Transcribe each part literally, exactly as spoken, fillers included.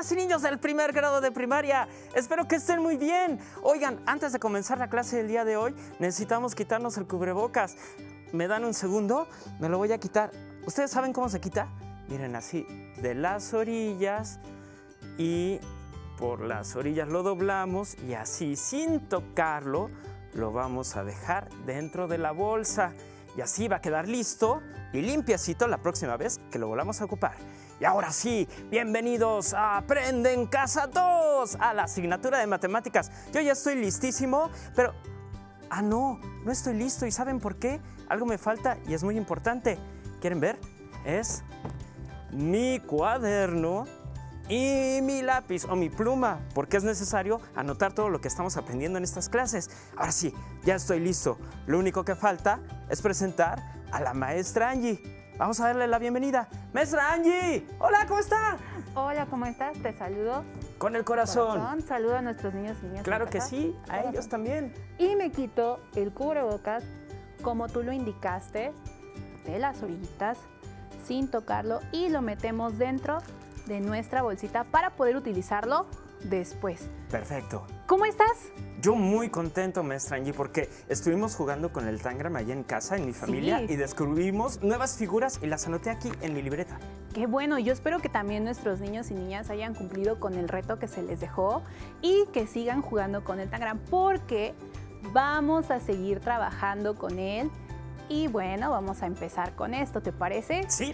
niñas y niños del primer grado de primaria. Espero que estén muy bien. Oigan, antes de comenzar la clase del día de hoy, necesitamos quitarnos el cubrebocas. ¿Me dan un segundo? Me lo voy a quitar. ¿Ustedes saben cómo se quita? Miren, así, de las orillas y por las orillas lo doblamos y así, sin tocarlo, lo vamos a dejar dentro de la bolsa. Y así va a quedar listo y limpiecito la próxima vez que lo volvamos a ocupar. Y ahora sí, bienvenidos a Aprende en Casa dos, a la asignatura de matemáticas. Yo ya estoy listísimo, pero... Ah, no, no estoy listo. ¿Y saben por qué? Algo me falta y es muy importante. ¿Quieren ver? Es mi cuaderno y mi lápiz o mi pluma, porque es necesario anotar todo lo que estamos aprendiendo en estas clases. Ahora sí, ya estoy listo. Lo único que falta es presentar a la maestra Angie. Vamos a darle la bienvenida. ¡Maestra Angie! ¡Hola! ¿Cómo está? Hola, ¿cómo estás? Te saludo. Con el corazón. corazón. Saludo a nuestros niños y niñas. Claro que sí, a corazón. ellos también. Y me quito el cubrebocas, como tú lo indicaste, de las orillitas, sin tocarlo, y lo metemos dentro de nuestra bolsita para poder utilizarlo después. Perfecto. ¿Cómo estás? Yo muy contento, maestra Angie, porque estuvimos jugando con el Tangram allá en casa, en mi familia, Sí. y descubrimos nuevas figuras y las anoté aquí en mi libreta. Qué bueno, yo espero que también nuestros niños y niñas hayan cumplido con el reto que se les dejó y que sigan jugando con el Tangram, porque vamos a seguir trabajando con él. Y bueno, vamos a empezar con esto, ¿te parece? Sí.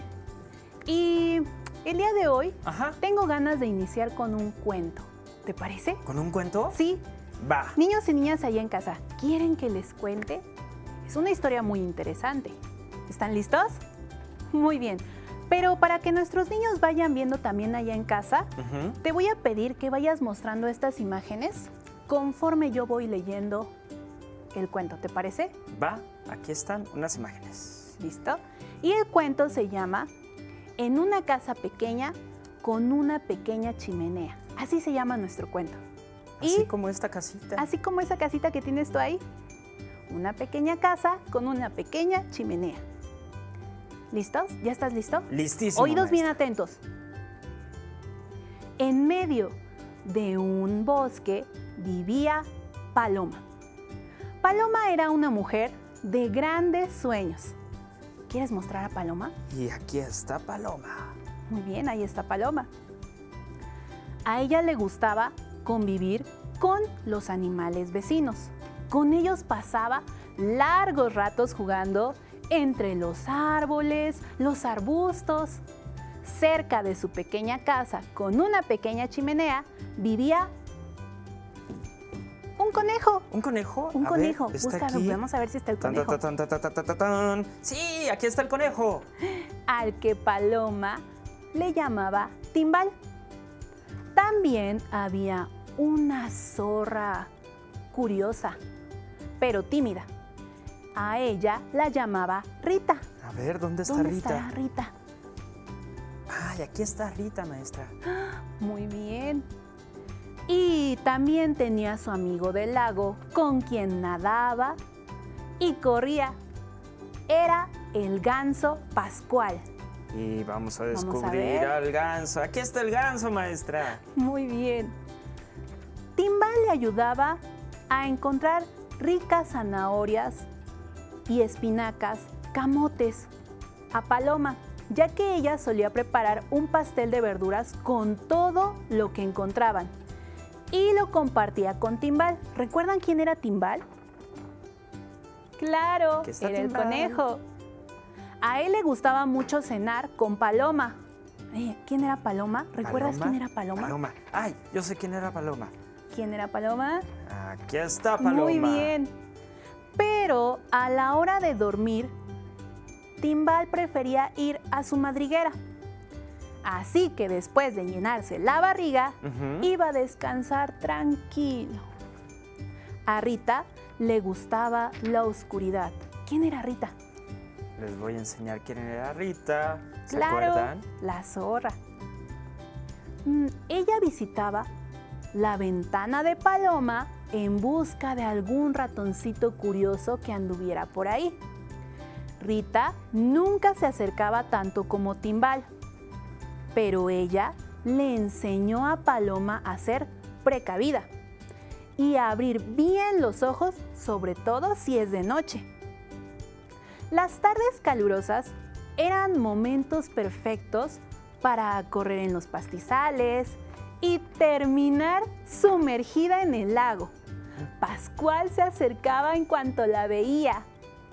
Y el día de hoy Ajá. tengo ganas de iniciar con un cuento. ¿Te parece? ¿Con un cuento? Sí. Va. Niños y niñas allá en casa, ¿quieren que les cuente? Es una historia muy interesante. ¿Están listos? Muy bien. Pero para que nuestros niños vayan viendo también allá en casa, Uh-huh. te voy a pedir que vayas mostrando estas imágenes conforme yo voy leyendo el cuento. ¿Te parece? Va. Aquí están unas imágenes. ¿Listo? Y el cuento se llama En una casa pequeña con una pequeña chimenea. Así se llama nuestro cuento. Así Y como esta casita. así como esa casita que tienes tú ahí. Una pequeña casa con una pequeña chimenea. ¿Listos? ¿Ya estás listo? Listísimo, Oídos bien maestra. atentos. En medio de un bosque vivía Paloma. Paloma era una mujer de grandes sueños. ¿Quieres mostrar a Paloma? Y aquí está Paloma. Muy bien, ahí está Paloma. A ella le gustaba convivir con los animales vecinos. Con ellos pasaba largos ratos jugando entre los árboles, los arbustos. Cerca de su pequeña casa, con una pequeña chimenea, vivía un conejo. ¿Un conejo? Un A conejo. ver, ¿está Búscalo, aquí? vamos a ver si está el Tan, conejo. tan, tan, tan, tan, tan, tan, tan. Sí, aquí está el conejo. Al que Paloma le llamaba Timbal. También había una zorra curiosa, pero tímida. A ella la llamaba Rita. A ver, ¿dónde está ¿Dónde Rita? estará Rita? Ay, aquí está Rita, maestra. Muy bien. Y también tenía su amigo del lago, con quien nadaba y corría. Era el ganso Pascual. Y vamos a Vamos a descubrir ver. al ganso. Aquí está el ganso, maestra. Muy bien. Timbal le ayudaba a encontrar ricas zanahorias y espinacas, camotes a Paloma, ya que ella solía preparar un pastel de verduras con todo lo que encontraban y lo compartía con Timbal. ¿Recuerdan quién era Timbal? Claro, Aquí está era el Timbal. conejo. A él le gustaba mucho cenar con Paloma. Eh, ¿Quién era Paloma? ¿Recuerdas ¿Paloma? quién era Paloma? Paloma. Ay, yo sé quién era Paloma. ¿Quién era Paloma? Aquí está Paloma. Muy bien. Pero a la hora de dormir, Timbal prefería ir a su madriguera. Así que después de llenarse la barriga, Ujú. iba a descansar tranquilo. A Rita le gustaba la oscuridad. ¿Quién era Rita? Les voy a enseñar quién era Rita. ¿Se Claro, acuerdan? la zorra. Mm, ella visitaba la ventana de Paloma en busca de algún ratoncito curioso que anduviera por ahí. Rita nunca se acercaba tanto como Timbal, pero ella le enseñó a Paloma a ser precavida y a abrir bien los ojos, sobre todo si es de noche. Las tardes calurosas eran momentos perfectos para correr en los pastizales y terminar sumergida en el lago. Pascual se acercaba en cuanto la veía.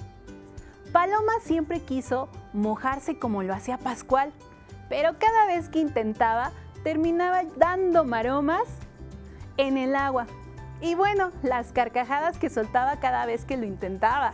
Paloma siempre quiso mojarse como lo hacía Pascual, pero cada vez que intentaba, terminaba dando maromas en el agua. Y bueno, las carcajadas que soltaba cada vez que lo intentaba.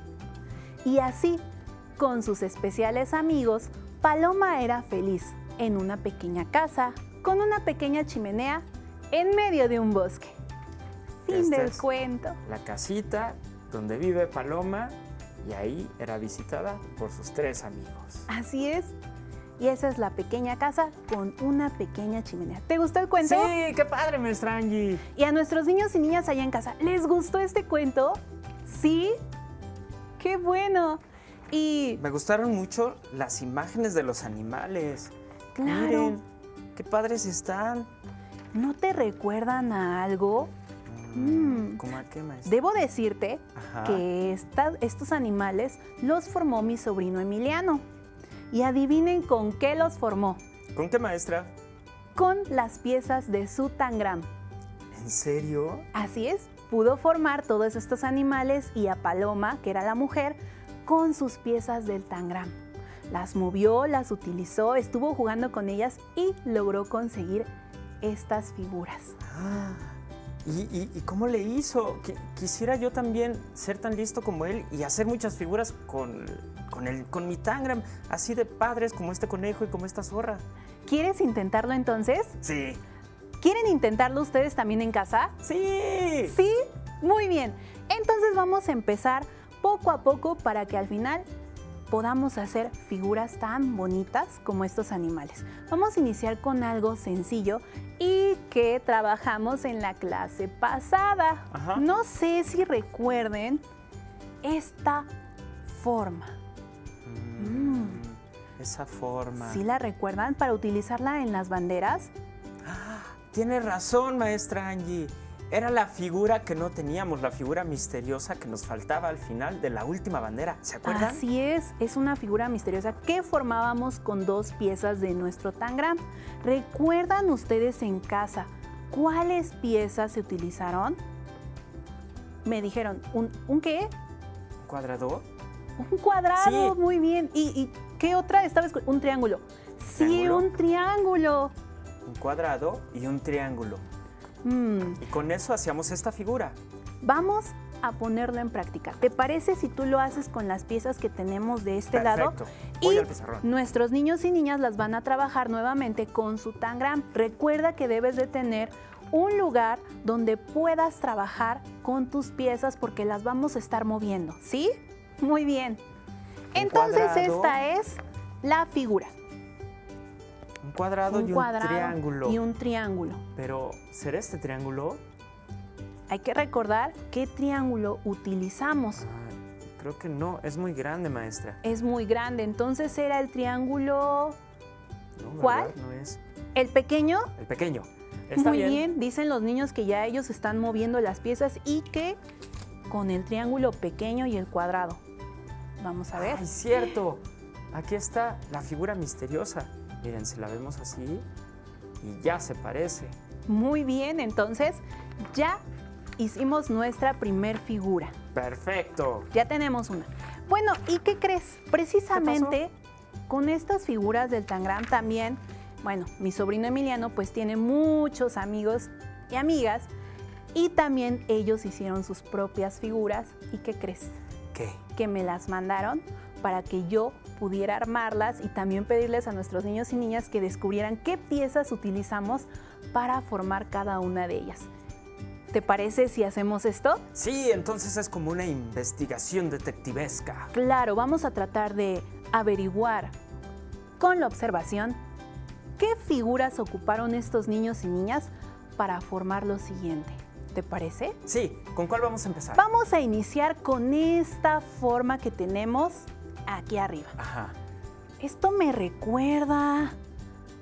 Y así, con sus especiales amigos, Paloma era feliz en una pequeña casa, con una pequeña chimenea, en medio de un bosque. Fin Esta del es cuento. La casita donde vive Paloma y ahí era visitada por sus tres amigos. Así es. Y esa es la pequeña casa con una pequeña chimenea. ¿Te gustó el cuento? Sí, qué padre, maestra Angie. Y a nuestros niños y niñas allá en casa, ¿les gustó este cuento? ¿Sí? ¡Qué bueno! Y Me gustaron mucho las imágenes de los animales. claro, Miren, qué padres están. ¿no te recuerdan a algo? Mm, Mm. ¿Cómo a qué, maestra? Debo decirte Ajá. que esta- estos animales los formó mi sobrino Emiliano. Y adivinen con qué los formó. ¿Con qué, maestra? Con las piezas de su tangram. ¿En serio? Así es, pudo formar todos estos animales y a Paloma, que era la mujer, con sus piezas del tangram. Las movió, las utilizó, estuvo jugando con ellas y logró conseguir estas figuras. Ah, ¿y, y, y cómo le hizo? Qui- Quisiera yo también ser tan listo como él y hacer muchas figuras con, con, el, con mi tangram, así de padres como este conejo y como esta zorra. ¿Quieres intentarlo entonces? Sí. ¿Quieren intentarlo ustedes también en casa? ¡Sí! ¿Sí? Muy bien. Entonces vamos a empezar poco a poco para que al final podamos hacer figuras tan bonitas como estos animales. Vamos a iniciar con algo sencillo y que trabajamos en la clase pasada. Ajá. No sé si recuerden esta forma. Mm, Esa forma. ¿Sí la recuerdan para utilizarla en las banderas? Ah, tiene razón, maestra Angie. Era la figura que no teníamos, la figura misteriosa que nos faltaba al final de la última bandera. ¿Se acuerdan? Así es, es una figura misteriosa que formábamos con dos piezas de nuestro tangram. ¿Recuerdan ustedes en casa cuáles piezas se utilizaron? Me dijeron, ¿un, ¿un qué? ¿Un cuadrado? Un cuadrado, Sí. muy bien. ¿Y, y qué otra? Estaba escu- un triángulo. Sí, ¿Triángulo? un triángulo. Un cuadrado y un triángulo. Mm, Y con eso hacíamos esta figura. Vamos a ponerlo en práctica. ¿Te parece si tú lo haces con las piezas que tenemos de este lado? Perfecto. Voy Y al pizarrón. nuestros niños y niñas las van a trabajar nuevamente con su tangram. Recuerda que debes de tener un lugar donde puedas trabajar con tus piezas porque las vamos a estar moviendo, ¿sí? Muy bien. Un Entonces cuadrado. esta es la figura. Un cuadrado y un cuadrado triángulo. y un triángulo. Pero, ¿será este triángulo? Hay que recordar qué triángulo utilizamos. Ah, creo que no, es muy grande, maestra. Es muy grande, entonces era el triángulo, No, ¿verdad? ¿Cuál? No es. el pequeño. El pequeño. Está Muy bien. bien, dicen los niños que ya ellos están moviendo las piezas y que con el triángulo pequeño y el cuadrado. Vamos a ver. ¡Ay, cierto! Aquí está la figura misteriosa. Miren, si la vemos así y ya se parece. Muy bien, entonces ya hicimos nuestra primer figura. ¡Perfecto! Ya tenemos una. Bueno, ¿y qué crees? Precisamente con estas figuras del tangram también, bueno, mi sobrino Emiliano pues tiene muchos amigos y amigas y también ellos hicieron sus propias figuras. ¿Y qué crees? ¿Qué? Que me las mandaron para que yo pudiera armarlas y también pedirles a nuestros niños y niñas que descubrieran qué piezas utilizamos para formar cada una de ellas. ¿Te parece si hacemos esto? Sí, entonces es como una investigación detectivesca. Claro, vamos a tratar de averiguar con la observación qué figuras ocuparon estos niños y niñas para formar lo siguiente. ¿Te parece? Sí, ¿con cuál vamos a empezar? Vamos a iniciar con esta forma que tenemos aquí arriba. Ajá. Esto me recuerda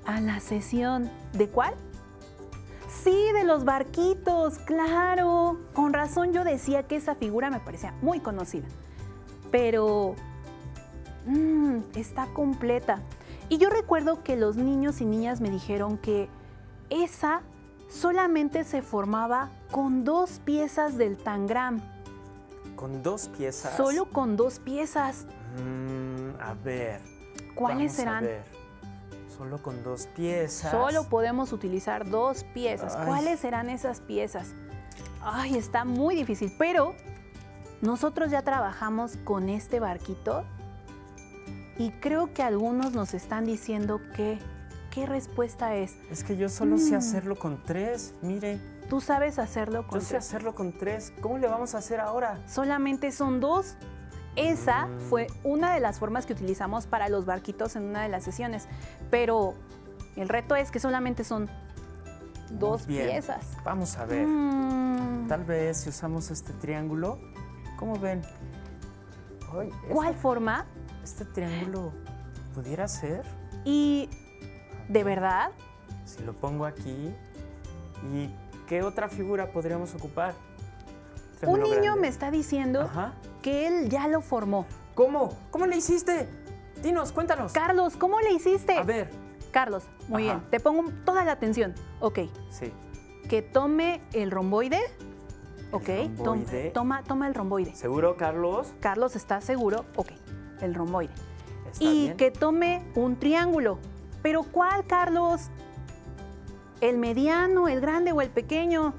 a la sesión. ¿De cuál? Sí, de los barquitos, claro. Con razón yo decía que esa figura me parecía muy conocida. Pero mmm, está completa. Y yo recuerdo que los niños y niñas me dijeron que esa solamente se formaba con dos piezas del tangram. ¿Con dos piezas? Solo con dos piezas. Mm, a ver. ¿Cuáles vamos serán? A ver. Solo con dos piezas. Solo podemos utilizar dos piezas. Ay. ¿Cuáles serán esas piezas? Ay, está muy difícil, pero nosotros ya trabajamos con este barquito y creo que algunos nos están diciendo que ¿qué respuesta es? Es que yo solo sé Mm. hacerlo con tres, mire. ¿Tú sabes hacerlo con Yo sé tres? hacerlo con tres. ¿Cómo le vamos a hacer ahora? Solamente son dos. Esa Mm. fue una de las formas que utilizamos para los barquitos en una de las sesiones, pero el reto es que solamente son dos Muy bien. piezas. Vamos a ver. Mm. Tal vez si usamos este triángulo, ¿cómo ven? Ay, ¿Cuál este, forma? este triángulo pudiera ser, Y de verdad, si lo pongo aquí, ¿y qué otra figura podríamos ocupar? un Triángulo niño grande. me está diciendo Ajá. que él ya lo formó. ¿Cómo? ¿Cómo le hiciste? Dinos, cuéntanos. Carlos, ¿cómo le hiciste? A ver. Carlos, muy Ajá. bien, te pongo toda la atención. Ok, Sí. que tome el romboide. Ok, tom- romboide. toma, toma el romboide. ¿Seguro, Carlos? Carlos está seguro. Ok, el romboide. ¿Está Y bien? que tome un triángulo. ¿Pero cuál, Carlos? ¿El mediano, el grande o el pequeño?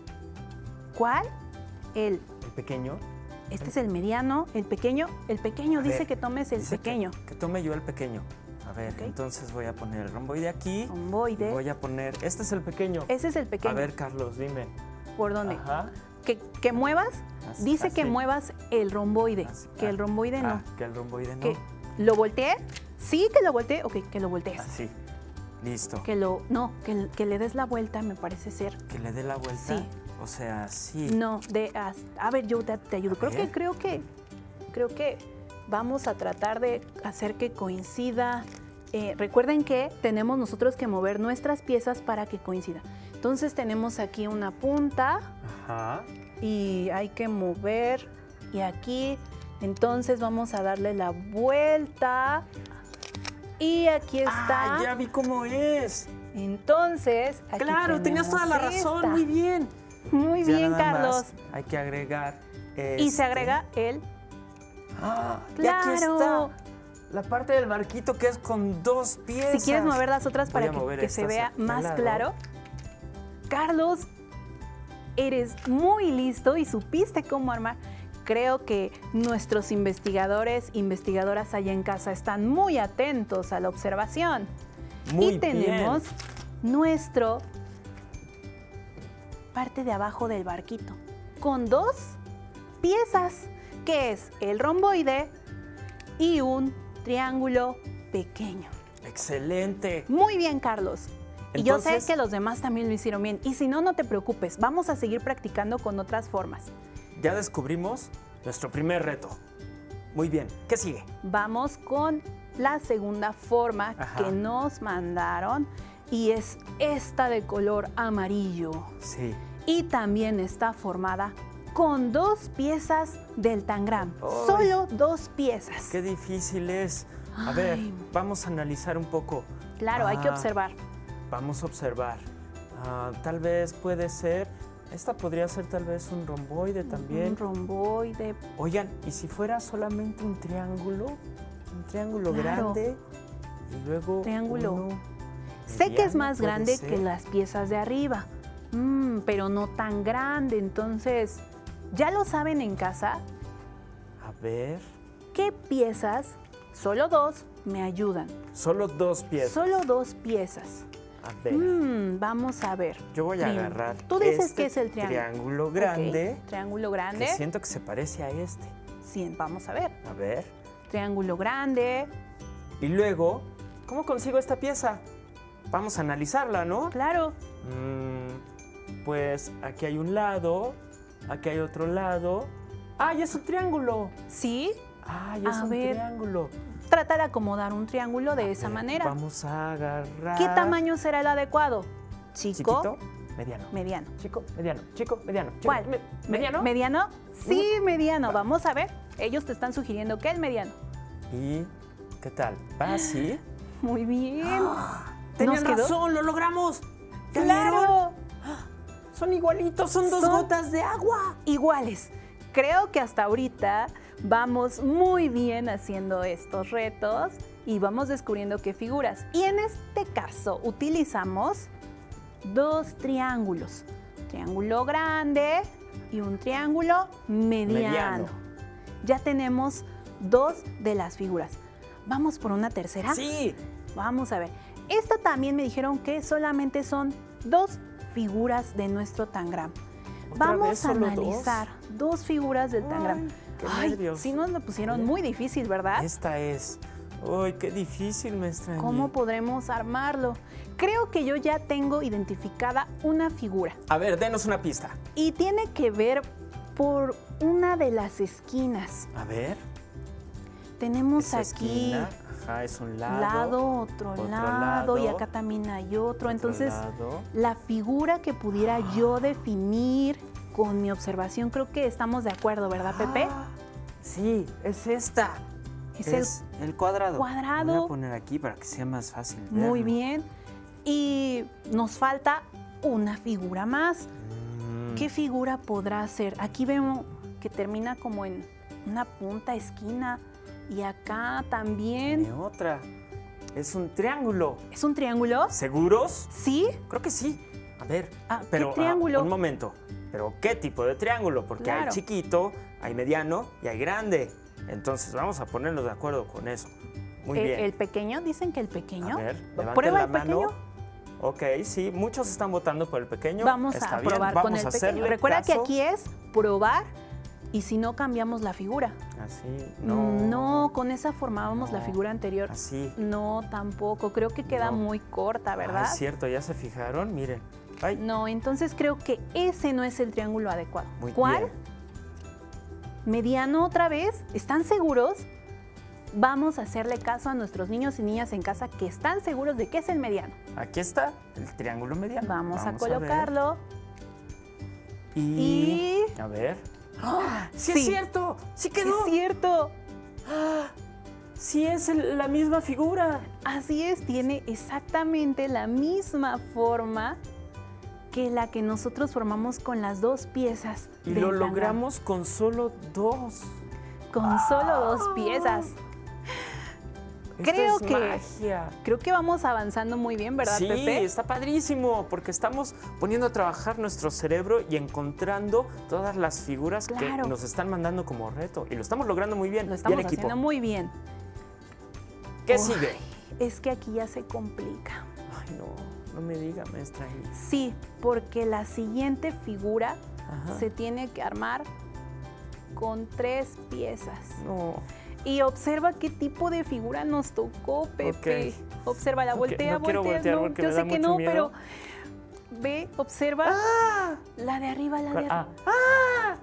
¿Cuál? El. ¿El pequeño? Este es el mediano, el pequeño. El pequeño A dice ver, que tomes el Dice que- pequeño. Que, tome yo el pequeño. A ver, Ok. entonces voy a poner el romboide aquí. y Romboide. voy a poner... Este es el pequeño. Ese es el pequeño. A ver, Carlos, dime. ¿Por dónde? Ajá. Que, que muevas. Así- Dice que así. muevas el romboide. Así. Que Ah, el romboide no. Ah, que el romboide no. Que lo voltee. Sí, que lo voltee. Ok, que lo voltees. Así. Listo. Que lo. No, que, que le des la vuelta, me parece ser. Que le dé la vuelta. Sí. O sea, así. No, de. A, a ver, yo te, te ayudo. A Creo ver. que, creo que. Creo que vamos a tratar de hacer que coincida. Eh, recuerden que tenemos nosotros que mover nuestras piezas para que coincida. Entonces tenemos aquí una punta Ajá. y hay que mover. Y aquí, entonces vamos a darle la vuelta. Y aquí está. Ah, ya vi cómo es. Entonces, aquí Claro, tenías toda la tenemos razón. esta. Muy bien. Muy Ya bien, nada más Carlos. hay que agregar. Y se este. agrega el. Ah, y aquí está. ¡Claro! La parte del barquito que es con dos piezas. Si quieres mover las otras Voy para a que, mover que se estas vea aquí al más lado. claro. Carlos, eres muy listo y supiste cómo armar. Creo que nuestros investigadores, investigadoras allá en casa están muy atentos a la observación. Muy y tenemos bien. nuestro parte de abajo del barquito con dos piezas, que es el romboide y un triángulo pequeño. Excelente. Muy bien, Carlos. Y yo sé Entonces- que los demás también lo hicieron bien. Y si no, no te preocupes. Vamos a seguir practicando con otras formas. Ya descubrimos nuestro primer reto. Muy bien. ¿Qué sigue? Vamos con la segunda forma Ajá. que nos mandaron. Y es esta de color amarillo. Sí. Y también está formada con dos piezas del tangram. Ay. Solo dos piezas. Qué difícil es. A ver, Ay. vamos a analizar un poco. Claro, hay que Ah, observar. Vamos a observar. Ah, tal vez puede ser. Esta podría ser tal vez un romboide también. Un romboide. Oigan, ¿y si fuera solamente un triángulo? Un triángulo Claro. grande y luego Triángulo. uno Sé que es mediano, más puede grande ser. que las piezas de arriba, Mm, pero no tan grande. Entonces, ¿ya lo saben en casa? A ver, ¿Qué piezas, solo dos, me ayudan? solo dos piezas. Solo dos piezas. A ver, Mm, vamos a ver. yo voy a Prim- agarrar Tú dices este que es el triángulo. triángulo Ok, grande, Triángulo que grande. siento que se parece a este. Sí, vamos a ver. A ver. Triángulo grande. Y luego, ¿cómo consigo esta pieza? Vamos a analizarla, ¿no? Claro. Mm, pues aquí hay un lado, aquí hay otro lado. ¡Ay, es un triángulo! ¿Sí? ¡Ay, es A un ver. triángulo! trata de acomodar un triángulo de A esa ver, manera. Vamos a agarrar. ¿Qué tamaño será el adecuado? Chico, Chiquito, mediano. mediano. Chico, mediano, chico, mediano. chico, ¿Cuál? me- ¿Mediano? ¿Mediano? Sí, mediano. Vamos a ver. Ellos te están sugiriendo que el mediano. ¿Y qué tal? ¿Va así? Muy bien. ¡Tenían ¿Nos quedó? razón! ¡Lo logramos! ¿Ya vieron? ¡Claro! Son igualitos, son dos Son- gotas de agua. Iguales. Creo que hasta ahorita vamos muy bien haciendo estos retos y vamos descubriendo qué figuras. Y en este caso utilizamos dos triángulos. Triángulo grande y un triángulo mediano. Mediano. Ya tenemos dos de las figuras. ¿Vamos por una tercera? Sí. Vamos a ver. Esta también me dijeron que solamente son dos figuras de nuestro tangram. ¿Otra Vamos vez a solo analizar dos? figuras del tangram. Ay, qué Ay, nervios. sí nos lo pusieron ¿Eh? muy difícil, ¿verdad? Esta es. ¡Uy, qué difícil, maestra Angie! ¿Cómo podremos armarlo? Creo que yo ya tengo identificada una figura A ver, denos una pista. y tiene que ver por una de las esquinas. A ver. Tenemos Esa aquí esquina, ajá, es un lado. lado, otro, otro lado, y lado, acá también hay otro. otro Entonces, lado. la figura que pudiera yo definir con mi observación, creo que estamos de acuerdo, ¿verdad, Pepe? Ah, sí, es esta. Es Es, el, cuadrado. cuadrado. Lo voy a poner aquí para que sea más fácil verlo. Muy bien. Y nos falta una figura más. Mm, ¿Qué figura podrá ser? Aquí vemos que termina como en una punta, esquina. Y acá también. tiene otra. Es un triángulo. ¿Es un triángulo? ¿Seguros? ¿Sí? Creo que sí. A ver, Ah, ¿qué pero ah, triángulo? un momento. ¿Pero qué tipo de triángulo? Porque hay Claro. chiquito, hay mediano y hay grande. Entonces vamos a ponernos de acuerdo con eso. Muy el, bien. el pequeño, dicen que el pequeño. A ver, levanten ¿Prueba la el mano. pequeño? Ok, sí, muchos están votando por el pequeño. Vamos Está a bien, probar vamos con el a pequeño. hacerle Recuerda que caso. aquí es probar y si no cambiamos la figura. Así, No, no. no con esa formábamos la No. figura anterior. Así. No, tampoco. Creo que queda No. muy corta, Ah, ¿verdad? es cierto, ya se fijaron, miren. Ay, No, entonces creo que ese no es el triángulo adecuado. muy ¿Cuál? bien. ¿Mediano otra vez? ¿Están seguros? Vamos a hacerle caso a nuestros niños y niñas en casa que están seguros de que es el mediano. Aquí está el triángulo mediano. Vamos, a ver. colocarlo. Y... Y... A ver. ¡Ah! ¡Sí, Sí. es cierto! ¡Sí quedó! Es cierto. ¡Sí es el- la misma figura! Así es, tiene exactamente la misma forma que la que nosotros formamos con las dos piezas. Y del lo tangram. logramos con solo dos. Con solo dos piezas. Esto Creo es que- magia. Creo que vamos avanzando muy bien, ¿verdad, Sí, Pepe? está padrísimo, porque estamos poniendo a trabajar nuestro cerebro y encontrando todas las figuras Claro. que nos están mandando como reto. Y lo estamos logrando muy bien. Lo y estamos el equipo. haciendo muy bien. ¿Qué Uy, sigue? Es que aquí ya se complica. Ay, no, no me diga, maestra. Eli. Sí, porque la siguiente figura Ajá. se tiene que armar con tres piezas. No. Y observa qué tipo de figura nos tocó, Pepe. Ok. Observa, la Ok, voltea, no quiero voltea. voltear no, porque yo me sé da que mucho no, miedo. pero ve, observa. ¡Ah! La de arriba, la de Ah, arriba. ah.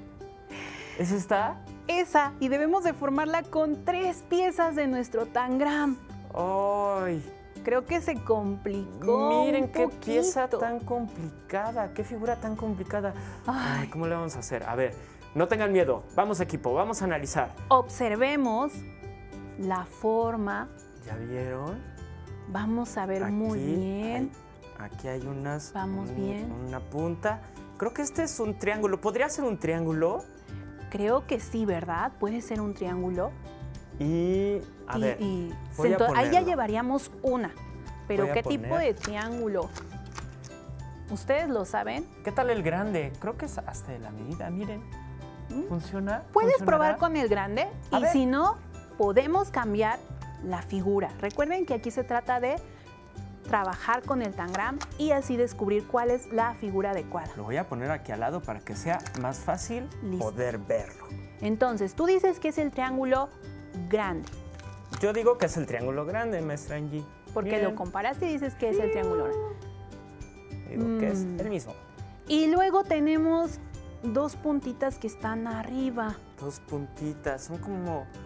¿Es esta? Esa, y debemos de formarla con tres piezas de nuestro tangram. ¡Ay! Creo que se complicó. Miren un qué pieza poquito. tan complicada, qué figura tan complicada. Ay. Ay, ¿cómo le vamos a hacer? A ver, no tengan miedo. Vamos, equipo, vamos a analizar. Observemos la forma. ¿Ya vieron? Vamos a ver muy Aquí bien. hay- aquí hay unas. Vamos un- bien. Una punta. Creo que este es un triángulo. ¿Podría ser un triángulo? Creo que sí, ¿verdad? Puede ser un triángulo. Y. A y, ver. y voy a ento- ahí ya ponerlo. llevaríamos una. Pero Voy a ¿qué tipo poner- de triángulo? ¿Ustedes lo saben? ¿Qué tal el grande? Creo que es hasta de la medida. Miren. ¿Mm? ¿Funciona? Puedes ¿Funcionará? probar con el grande A y ver. si no, podemos cambiar la figura. Recuerden que aquí se trata de trabajar con el tangram y así descubrir cuál es la figura adecuada. Lo voy a poner aquí al lado para que sea más fácil Listo. poder verlo. Entonces, tú dices que es el triángulo grande, Yo digo que es el triángulo grande, maestra Angie. porque Miren, lo comparaste y dices que es el triángulo grande. digo que es Mm. el mismo. Y luego tenemos dos puntitas que están arriba. Dos puntitas, son como,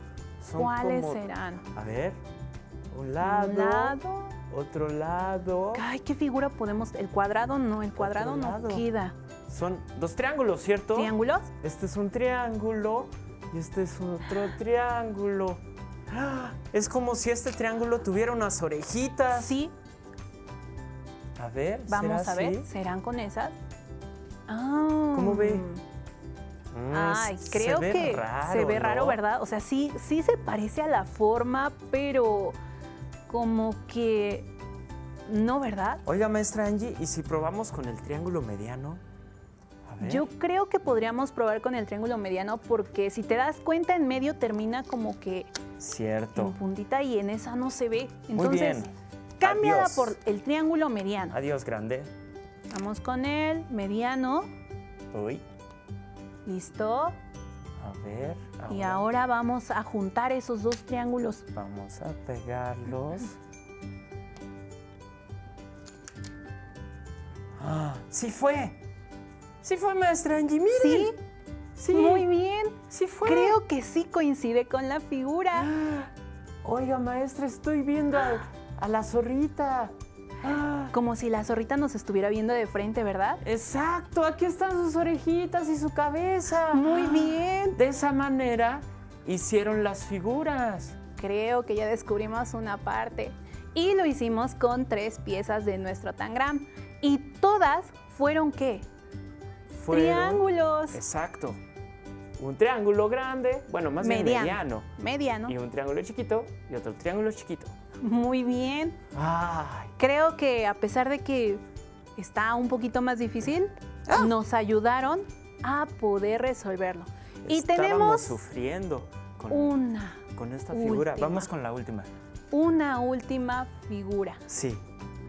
Son ¿Cuáles como- serán? A ver, un lado, Un lado. otro lado. Ay, ¿qué figura podemos? El cuadrado no, el cuadrado Otro no lado. queda. Son dos triángulos, ¿cierto? ¿Triángulos? Este es un triángulo y este es otro triángulo. ¡Ah! Es como si este triángulo tuviera unas orejitas. Sí, A ver, vamos ¿será a ver. así? ¿Serán con esas? Ah. ¿Cómo ve? Mm, Ay, se creo ve que raro, se ve raro, ¿no? ¿verdad? O sea, sí, sí se parece a la forma, pero como que no, ¿verdad? Oiga, maestra Angie, ¿y si probamos con el triángulo mediano? A ver. Yo creo que podríamos probar con el triángulo mediano porque si te das cuenta en medio termina como que Cierto. en puntita y en esa no se ve. Muy Entonces, bien. cámbiala Adiós. por el triángulo mediano. Adiós, grande. Vamos con el mediano. Uy, Listo. a ver. Y ahora vamos a juntar esos dos triángulos. Vamos a pegarlos. ¡Ah! ¡Sí fue! ¡Sí fue, maestra Angie! ¡Miren! ¿Sí? Sí. Muy bien. ¡Sí fue! Creo que sí coincide con la figura. ¡Ah! Oiga, maestra, estoy viendo a, a la zorrita. ¡Ah! Como si la zorrita nos estuviera viendo de frente, ¿verdad? Exacto, aquí están sus orejitas y su cabeza. Muy ¡Ah! bien. De esa manera hicieron las figuras. Creo que ya descubrimos una parte. Y lo hicimos con tres piezas de nuestro tangram. Y todas fueron, ¿qué? Fueron- Triángulos. Exacto. Un triángulo grande, bueno, más bien Mediano. mediano. Mediano. Y un triángulo chiquito y otro triángulo chiquito. Muy bien. Ay, Creo que a pesar de que está un poquito más difícil, Ah. nos ayudaron a poder resolverlo. Y estábamos tenemos sufriendo con, una, con esta figura. última. Vamos con la última. una última figura. Sí.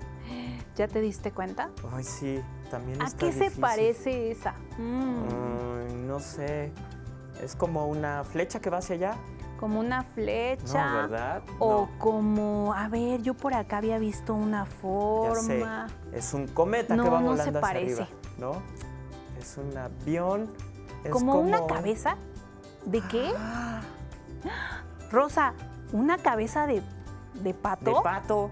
¿Ya te diste cuenta? Ay, sí, también ¿A está qué se difícil. parece esa? Mm, Ay, no sé. Es como una flecha que va hacia allá. como una No, flecha. ¿verdad? O No. como, a ver, yo por acá había visto una Ya sé, forma. es un cometa No, que va no se volando hacia parece. arriba, ¿no? Es un avión. Es Como, una cabeza. ¿De qué? Ah, Rosa, ¿una cabeza de, de pato? de pato.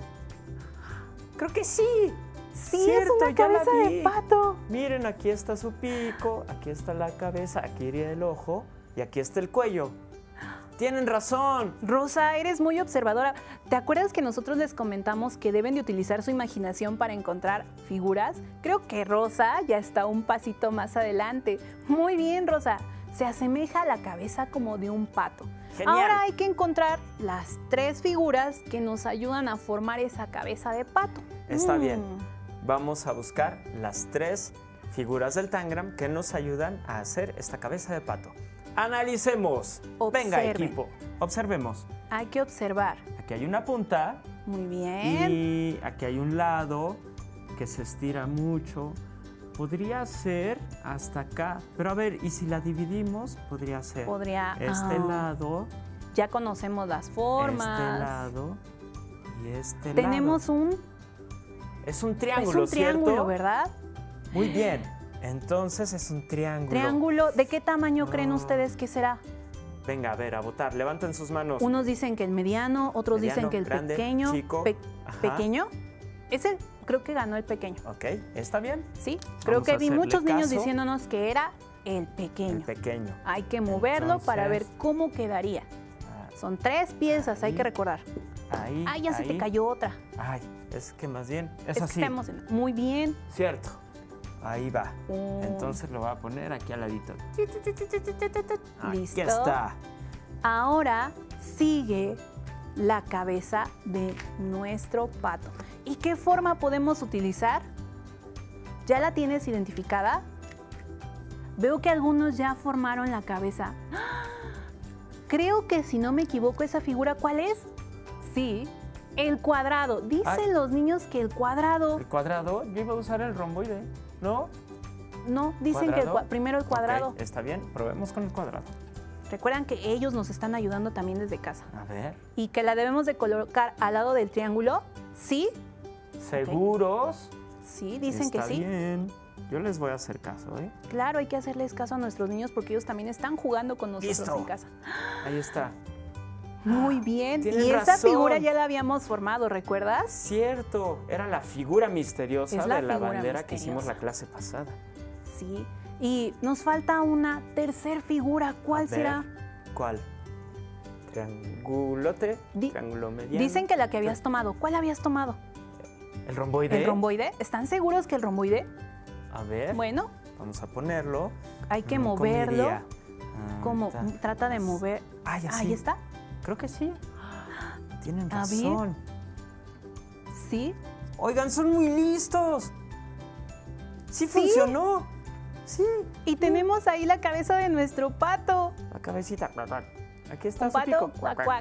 Creo que sí. Sí, Cierto, es una ya la cabeza vi. de pato. Miren, aquí está su pico, aquí está la cabeza, aquí iría el ojo y aquí está el cuello. Tienen razón. Rosa, eres muy observadora. ¿Te acuerdas que nosotros les comentamos que deben de utilizar su imaginación para encontrar figuras? Creo que Rosa ya está un pasito más adelante. Muy bien, Rosa. Se asemeja a la cabeza como de un pato. Genial. Ahora hay que encontrar las tres figuras que nos ayudan a formar esa cabeza de pato. Está Mm. bien. Vamos a buscar las tres figuras del tangram que nos ayudan a hacer esta cabeza de pato. Analicemos. Venga, Observen. equipo. Observemos. Hay que observar. Aquí hay una punta Muy bien. y aquí hay un lado que se estira mucho. Podría ser hasta acá. Pero a ver, ¿y si la dividimos? Podría ser Podría. este ah, lado, Ya conocemos las formas. este lado y este Tenemos lado. un. Es un Es triángulo, un triángulo, ¿cierto? ¿verdad? Muy bien. Entonces es un triángulo. Triángulo. ¿De qué tamaño creen No. ustedes que será? Venga, a ver, a votar. Levanten sus manos. Unos dicen que el mediano, otros Mediano, dicen que el grande, pequeño. chico. Pe- Ajá. ¿Pequeño? Ese creo que ganó el pequeño. Ok, ¿está bien? Sí, creo Vamos que a vi hacerle muchos niños caso. diciéndonos que era el pequeño. El pequeño. Hay que moverlo para ver Entonces- cómo quedaría. Ah, Son tres piezas, hay Ahí. que recordar. Ahí. Ay, ya se te ahí. cayó otra. Ay, es que más bien es, Es que así. está emocionada. Muy bien. Cierto. Ahí va. Oh. Entonces lo voy a poner aquí al ladito. Aquí Listo. está. Ahora sigue la cabeza de nuestro pato. ¿Y qué forma podemos utilizar? ¿Ya la tienes identificada? Veo que algunos ya formaron la cabeza. ¡Ah! Creo que si no me equivoco, esa figura, ¿cuál es? Sí, el cuadrado. Dicen Ay. los niños que el cuadrado. El cuadrado, yo iba a usar el romboide, ¿no? No, dicen que el ¿Cuadrado? cua- primero el cuadrado. Ok, está bien, probemos con el cuadrado. Recuerdan que ellos nos están ayudando también desde casa. A ver, Y que la debemos de colocar al lado del triángulo. Sí, ¿seguros? sí, dicen que Está sí. bien. Yo les voy a hacer caso, ¿eh? Claro, hay que hacerles caso a nuestros niños porque ellos también están jugando con nosotros Listo. en casa. Ahí está. Muy bien. Tienen Y esa razón. figura ya la habíamos formado, ¿recuerdas? Cierto, era la figura misteriosa Es la de la figura bandera que hicimos misteriosa. la clase pasada. Sí. Y nos falta una tercer figura. ¿Cuál A ver, será? ¿Cuál? Triangulote, Di- triángulo mediano. Dicen que la que habías tomado. ¿Cuál habías tomado? ¿El romboide? ¿El romboide? ¿Están seguros que el romboide? A ver, Bueno, vamos a ponerlo. hay que Mm, ¿cómo moverlo. iría? Ah, ¿Cómo? ta- Trata de mover. Ah, ya Ahí sí. está. Creo que sí. Tienen A ver. razón. Sí. Oigan, son muy listos. Sí funcionó. Sí. Y tenemos ahí la cabeza de nuestro pato. La cabecita. Cuac, cuac. Aquí está Un su pato. pico. Cuac, Cuac, cuac.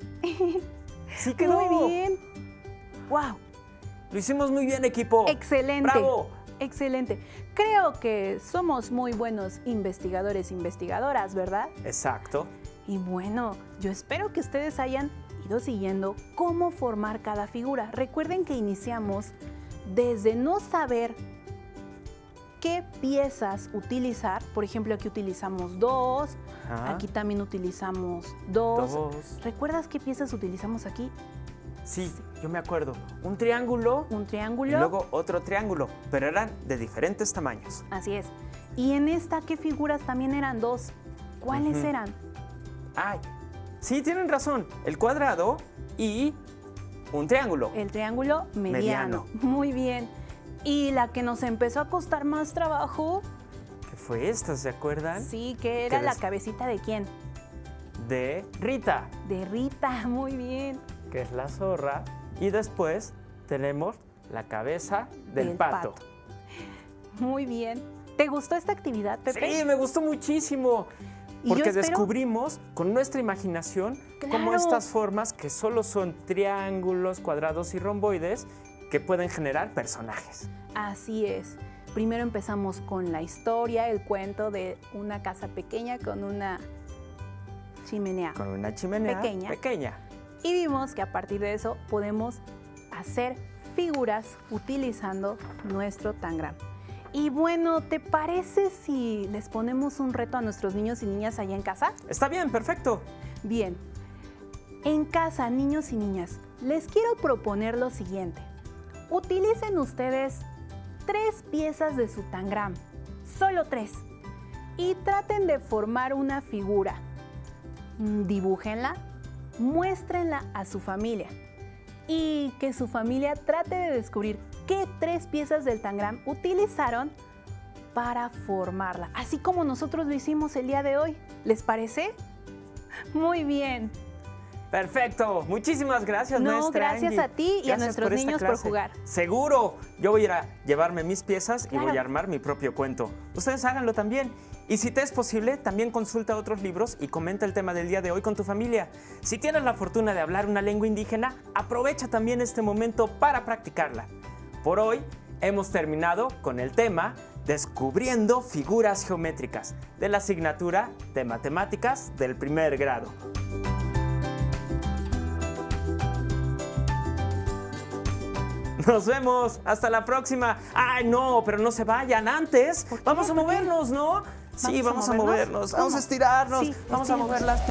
Sí quedó. Muy bien. Wow. Lo hicimos muy bien, equipo. Excelente. ¡Bravo! Excelente. Creo que somos muy buenos investigadores, investigadoras, ¿verdad? Exacto. Y bueno, yo espero que ustedes hayan ido siguiendo cómo formar cada figura. Recuerden que iniciamos desde no saber qué piezas utilizar. Por ejemplo, aquí utilizamos dos, Ajá. aquí también utilizamos dos. Dos. ¿Recuerdas qué piezas utilizamos aquí? Sí, yo me acuerdo. Un triángulo Un y triángulo. luego otro triángulo, pero eran de diferentes tamaños. Así es. Y en esta, ¿qué figuras también eran dos? ¿Cuáles Ujú. eran? Ay, sí, tienen razón. El cuadrado y un triángulo. El triángulo mediano. Mediano. Muy bien. Y la que nos empezó a costar más trabajo, ¿Qué fue esta, se acuerdan? sí, que era Que la des- cabecita de quién? De Rita, De Rita. Muy bien. que es la zorra. Y después tenemos la cabeza del, Del pato. pato. Muy bien. ¿Te gustó esta actividad, Pepe? Sí, me gustó muchísimo. Y yo Porque espero- descubrimos con nuestra imaginación cómo Claro. estas formas, que solo son triángulos, cuadrados y romboides, que pueden generar personajes. Así es. Primero empezamos con la historia, el cuento de una casa pequeña con una chimenea. Con una chimenea Pequeña. pequeña. Y vimos que a partir de eso podemos hacer figuras utilizando nuestro tangram. Y bueno, ¿te parece si les ponemos un reto a nuestros niños y niñas allá en casa? Está bien, perfecto. Bien. En casa, niños y niñas, les quiero proponer lo siguiente. Utilicen ustedes tres piezas de su tangram, solo tres, y traten de formar una figura. Mm, Dibújenla, muéstrenla a su familia y que su familia trate de descubrir qué tres piezas del tangram utilizaron para formarla, así como nosotros lo hicimos el día de hoy. ¿Les parece? Muy bien. Perfecto. Muchísimas gracias, No, maestra gracias Angie. a ti y a Gracias nuestros por esta niños por clase. jugar. Seguro. Yo voy a ir a llevarme mis piezas y Claro. voy a armar mi propio cuento. Ustedes háganlo también. Y si te es posible, también consulta otros libros y comenta el tema del día de hoy con tu familia. Si tienes la fortuna de hablar una lengua indígena, aprovecha también este momento para practicarla. Por hoy hemos terminado con el tema Descubriendo figuras geométricas de la asignatura de matemáticas del primer grado. Nos vemos, hasta la próxima. Ay, no, pero no se vayan antes. ¿Por qué? Vamos a ¿Por qué? movernos, ¿no? Sí, ¿Vamos vamos a a movernos? movernos. Vamos ¿Cómo? a estirarnos. Sí, Vamos a estírenos. mover las.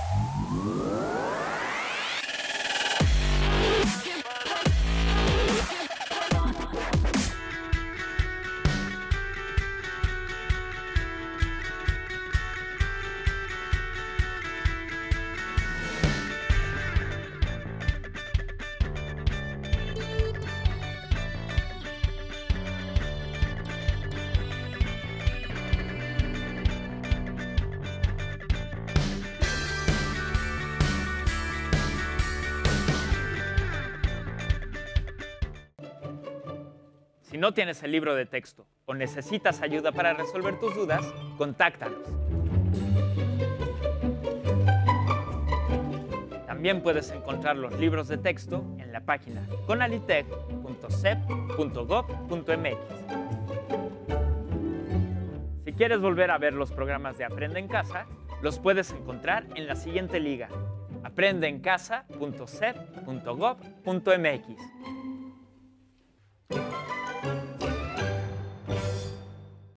Si no tienes el libro de texto o necesitas ayuda para resolver tus dudas, contáctanos. También puedes encontrar los libros de texto en la página conalitec punto sep punto gov punto mx. Si quieres volver a ver los programas de Aprende en Casa, los puedes encontrar en la siguiente liga: aprende en casa punto sep punto gov punto mx.